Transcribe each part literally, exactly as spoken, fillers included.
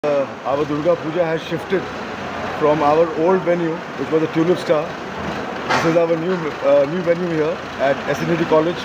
Uh, our Durga Puja has shifted from our old venue, which was the Tulip Star. This is our new uh, new venue here at S N D T College.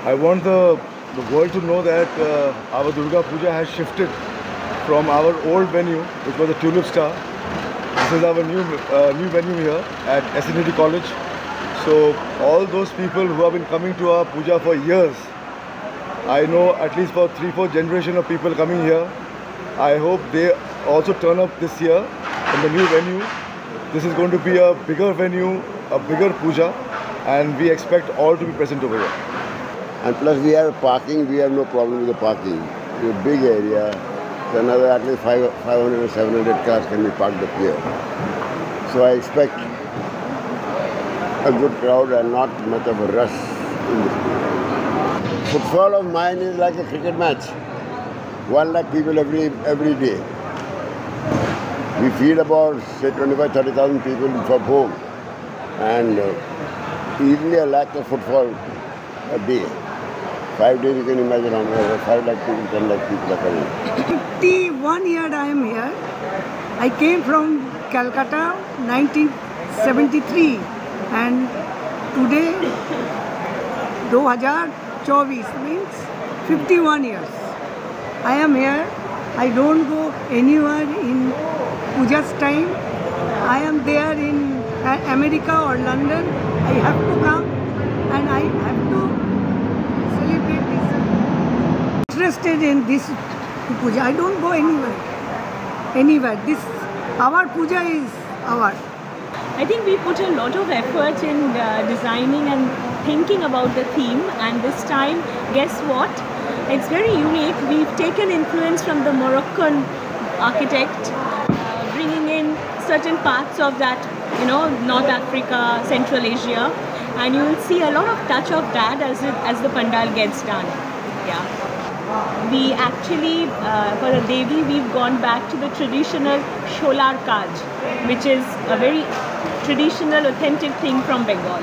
I want the, the world to know that uh, our Durga Puja has shifted from our old venue, which was the Tulip Star. This is our new uh, new venue here at S N D T College. So all those people who have been coming to our puja for years, I know at least for three, four generation of people coming here. I hope they also turn up this year in the new venue. This is going to be a bigger venue, a bigger puja, and we expect all to be present over here. And plus we have parking, we have no problem with the parking. It's a big area. So another at least five, 500 or seven hundred cars can be parked up here. So I expect a good crowd and not much of a rush in the pool. Footfall of mine is like a cricket match. One lakh people every every day. We feed about say twenty-five, thirty thousand people for home, and uh, easily a lakh of footfall a day. Five days you can imagine how many, five lakh people, ten lakh people are coming. fifty-one years I am here. I came from Calcutta, nineteen seventy-three, and today, two thousand twenty-four means fifty-one years. I am here. I don't go anywhere in Puja's time. I am there in America or London. I have to come and I have to celebrate this. Interested in this puja. I don't go anywhere. Anywhere. This our puja is our. I think we put a lot of effort in uh, designing and thinking about the theme, and this time, guess what? It's very unique. We've taken influence from the Moroccan architect, uh, bringing in certain parts of that, you know, North Africa, Central Asia, and you will see a lot of touch of that as it, as the pandal gets done. Yeah. We actually, uh, for the Devi, we've gone back to the traditional Sholar Kaj, which is a very traditional, authentic thing from Bengal.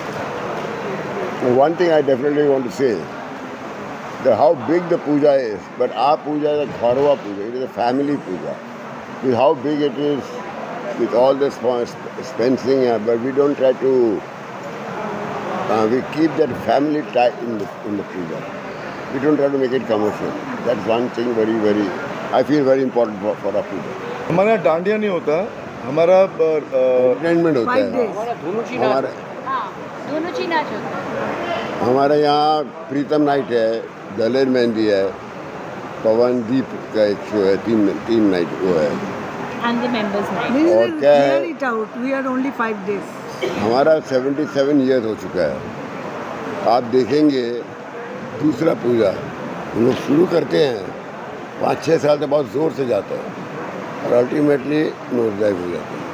One thing I definitely want to say, the how big the puja is, but our puja is a Gharwa puja, it is a family puja. With how big it is, with all the fencing, but we don't try to, uh, we keep that family tie in the, in the puja. We don't try to make it commercial. That's one thing very, very, I feel very important for, for our puja. हमारा डांडिया नहीं होता, हमारा entertainment होता है। हमारा दोनों चीज नाच होता है। हमारे यहाँ प्रीतम नाइट है, दलेर मेहंदी है, पवन दीप का एक शो है, तीन तीन नाइट वो है। And the members night. और क्या है? Clear it out. We are only five days. हमारा सतहत्तर ईयर्स हो चुका है। आप देखेंगे दूसरा पूजा हम लोग शुरू करते हैं, पाँच छः साल से बहुत ज़ोर से जाता है और अल्टीमेटली नोजडाइव हो जाता है।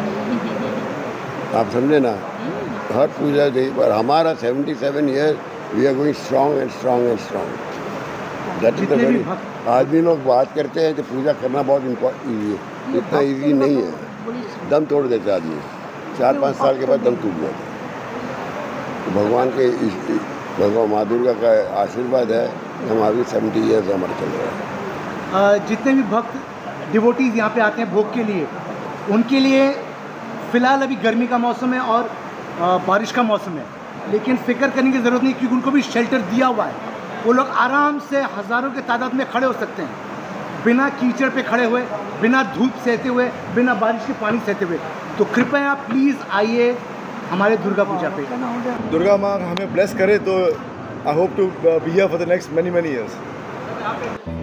आप समझे ना, हर पूजा देखिए, पर हमारा सतहत्तर year we are going strong and strong and strong. That is the very, आदमी लोग बात करते हैं कि पूजा करना बहुत इम्पोर्टेंट, इतना ईजी नहीं है। दम तोड़ देता आदमी, चार पाँच साल के बाद दम टूट जाता है। तो भगवान के भगवान माँ दुर्गा का आशीर्वाद है, हम अभी सेवेंटी ईयर्स हमारे चल रहा है। जितने भी भक्त डिवोटीज यहाँ पे आते हैं भोग के लिए, उनके लिए फ़िलहाल अभी गर्मी का मौसम है और बारिश का मौसम है, लेकिन फिक्र करने की ज़रूरत नहीं क्योंकि उनको भी शेल्टर दिया हुआ है। वो लोग आराम से हज़ारों के तादाद में खड़े हो सकते हैं, बिना कीचड़ पे खड़े हुए, बिना धूप सहते हुए, बिना बारिश के पानी सहते हुए। तो कृपया प्लीज़ आइए हमारे दुर्गा पूजा पे। दुर्गा माँ हमें ब्लेस करे तो I hope to be here for the next many many years.